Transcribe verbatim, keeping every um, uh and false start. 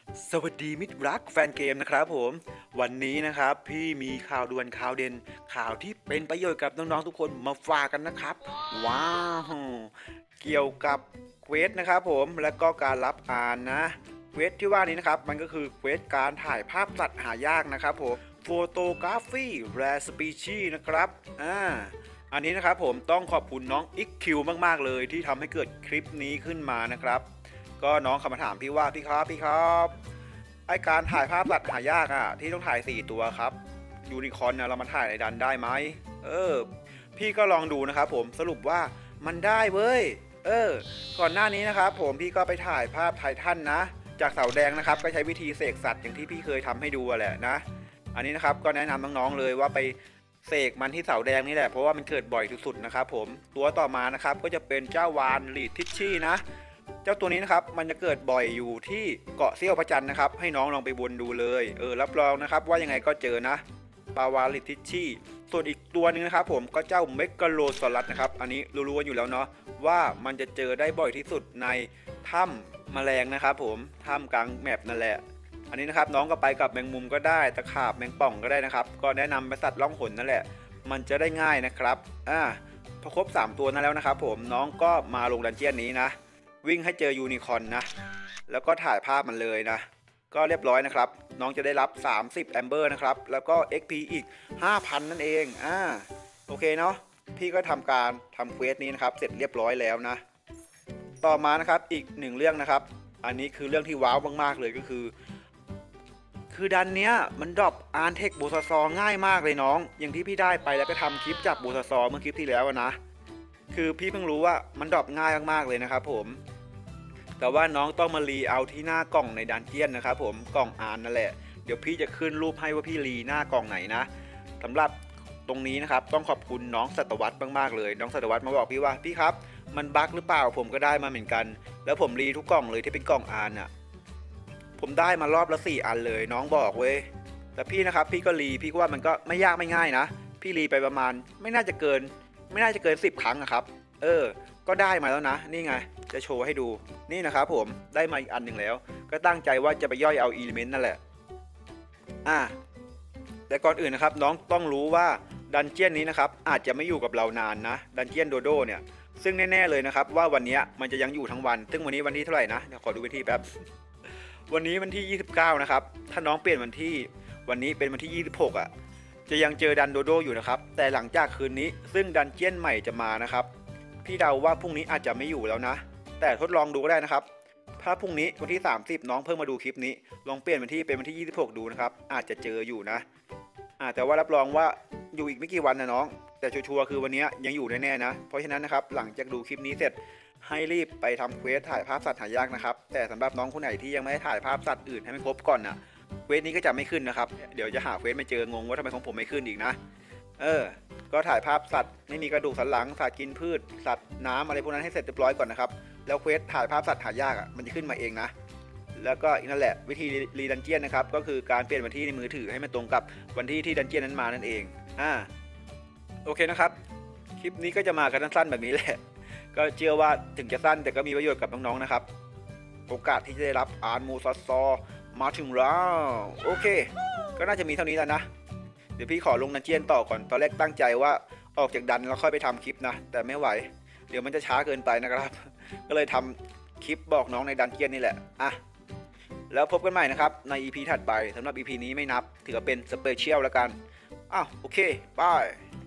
สวัสดีมิตรรักแฟนเกมนะครับผมวันนี้นะครับพี่มีข่าวด่วนข่าวเด่นข่าวที่เป็นประโยชน์กับน้องๆทุกคนมาฝากกันนะครับว้าวเกี่ยวกับเควสนะครับผมและก็การรับอ่านนะเควสที่ว่านี้นะครับมันก็คือเควสการถ่ายภาพสัตว์หายากนะครับผมโฟโตกราฟีแรร์สปีชีนะครับอ่าอันนี้นะครับผมต้องขอบคุณน้องอิกคิวมากๆเลยที่ทำให้เกิดคลิปนี้ขึ้นมานะครับก็น้องคำมาถามพี่ว่าพี่ครับพี่ครับไอการถ่ายภาพสัตว์หายากอ่ะที่ต้องถ่ายสี่ตัวครับยูนิคอร์นเนี่ยเรามาถ่ายในดันได้ไหมเออพี่ก็ลองดูนะครับผมสรุปว่ามันได้เว้ยเออก่อนหน้านี้นะครับผมพี่ก็ไปถ่ายภาพไททันนะจากเสาแดงนะครับก็ใช้วิธีเสกสัตว์อย่างที่พี่เคยทำให้ดูแหละนะอันนี้นะครับก็แนะนำน้องๆเลยว่าไปเสกมันที่เสาแดงนี่แหละเพราะว่ามันเกิดบ่อยที่สุดนะครับผมตัวต่อมานะครับก็จะเป็นเจ้าวานลีดทิชชี่นะเจ้าตัวนี้นะครับมันจะเกิดบ่อยอยู่ที่เกาะเซี่ยวพระจันทร์นะครับให้น้องลองไปวนดูเลยเออรับรองนะครับว่ายังไงก็เจอนะปาวาลิดทิชชี่ส่วนอีกตัวนึงนะครับผมก็เจ้าเมกะโลซอรัสนะครับอันนี้รู้ๆกันอยู่แล้วเนาะว่ามันจะเจอได้บ่อยที่สุดในถ้ำแมลงนะครับผมถ้ำกลางแมปนั่นแหละอันนี้นะครับน้องก็ไปกับแมงมุมก็ได้ตะขาบแมงป่องก็ได้นะครับก็แนะนำไปสัตว์ล่องหนนั่นแหละมันจะได้ง่ายนะครับอ่าพอครบสามตัวนั้นแล้วนะครับผมน้องก็มาลงดันเจียนนี้นะวิ่งให้เจอยูนิคอร์นนะแล้วก็ถ่ายภาพมันเลยนะก็เรียบร้อยนะครับน้องจะได้รับสามสิบแอมเบอร์นะครับแล้วก็ เอ็กซ์ พี อีก ห้าพัน นั่นเองอ่าโอเคเนาะพี่ก็ทำการทำเควสนี้นะครับเสร็จเรียบร้อยแล้วนะต่อมานะครับอีกหนึ่งเรื่องนะครับอันนี้คือเรื่องที่ว้าวมากๆเลยก็คือคือดันเนี้ยมันดรอปอาร์เทคโบซาซอง่ายมากเลยน้องอย่างที่พี่ได้ไปแล้วก็ทำคลิปจับโบซาซอเมื่อคลิปที่แล้วนะคือพี่เพิ่งรู้ว่ามันดรอปง่ายมากๆเลยนะครับผมแต่ว่าน้องต้องมารีเอาที่หน้ากล่องในดันเจียนนะครับผมกล่องอาร์นั่นแหละเดี๋ยวพี่จะขึ้นรูปให้ว่าพี่รีหน้ากล่องไหนนะสำหรับตรงนี้นะครับต้องขอบคุณน้องสัตวัตมากๆเลยน้องสัตวัตมาบอกพี่ว่าพี่ครับมันบั๊กหรือเปล่าผมก็ได้มาเหมือนกันแล้วผมรีทุกกล่องเลยที่เป็นกล่องอาร์น่ะผมได้มารอบละสี่อันเลยน้องบอกเว้ยแต่พี่นะครับพี่ก็รีพี่ก็ว่ามันก็ไม่ยากไม่ง่ายนะพี่รีไปประมาณไม่น่าจะเกินไม่น่าจะเกินสิบครั้งอะครับเออก็ได้มาแล้วนะนี่ไงจะโชว์ให้ดูนี่นะครับผมได้มาอีกอันหนึ่งแล้วก็ตั้งใจว่าจะไปย่อยเอาอิเลเมนต์นั่นแหละอ่ะแต่ก่อนอื่นนะครับน้องต้องรู้ว่าดันเจียนนี้นะครับอาจจะไม่อยู่กับเรานานนะดันเจียนโดโดเนี่ยซึ่งแน่ๆเลยนะครับว่าวันนี้มันจะยังอยู่ทั้งวันซึ่งวันนี้วันที่เท่าไหร่นะเดี๋ยวขอดูวันที่แป๊บวันนี้วันที่ยี่สิบเก้านะครับถ้าน้องเปลี่ยนวันที่วันนี้เป็นวันที่ยี่สิบหกอ่ะจะยังเจอดันโดโดอยู่นะครับแต่หลังจากคืนนี้ซึ่งดันเจียนใหม่จะมานะครับพี่เดาว่าพรุ่งนี้อาจจะไม่อยู่แล้วนะแต่ทดลองดูก็ได้นะครับถ้าพรุ่งนี้วันที่สามสิบน้องเพิ่งมาดูคลิปนี้ลองเปลี่ยนวันที่เป็นวันที่ยี่สิบหกดูนะครับอาจจะเจออยู่นะอ่าแต่ว่ารับรองว่าอยู่อีกไม่กี่วันนะน้องแต่ชัวร์ๆคือวันนี้ยังอยู่แน่ๆนะเพราะฉะนั้นนะครับหลังจากดูคลิปนี้เสร็จให้รีบไปทำเควสถ่ายภาพสัตว์หายากนะครับแต่สำหรับน้องคนไหนที่ยังไม่ได้ถ่ายภาพสัตว์อื่นให้มันครบก่อนนะเควสนี้ก็จะไม่ขึ้นนะครับเดี๋ยวจะหาเควสไม่เจองงว่าทำไมของผมไม่ขึ้นอีกนะเออก็ถ่ายภาพสัตว์ไม่มีกระดูกสันหลังสัตว์กินพืชสัตว์น้ำอะไรพวกนั้นให้เสร็จเรียบร้อยก่อนนะครับแล้วเควสถ่ายภาพสัตว์หายากอ่ะมันจะขึ้นมาเองนะแล้วก็อีกนั่นแหละวิธีรีดันเจียนนะครับก็คือการเปลี่ยนวันที่ในมือถือให้มันตรงกับวันที่ที่ดันเจียนนั้นมานั่นเองอ่าโอเคนะครับคลิปนี้ก็จะมากันสั้นๆแบบนี้แหละก็เชื่อว่าถึงจะสั้นแต่ก็มีประโยชน์กับน้องๆนะครับโอกาสที่จะได้รับอาร์มูซอซอมาถึงแล้วโอเคก็น่าจะมีเท่านี้แล้วนะเดี๋ยวพี่ขอลงดันเจียนต่อก่อนตอนแรกตั้งใจว่าออกจากดันแล้วค่อยไปทำคลิปนะแต่ไม่ไหวเดี๋ยวมันจะช้าเกินไปนะครับก็เลยทำคลิปบอกน้องในดันเจียนนี่แหละอ่ะแล้วพบกันใหม่นะครับใน อี พี ถัดไปสำหรับ อี พี นี้ไม่นับถือเป็นสเปเชียลแล้วกันอ้าวโอเคบาย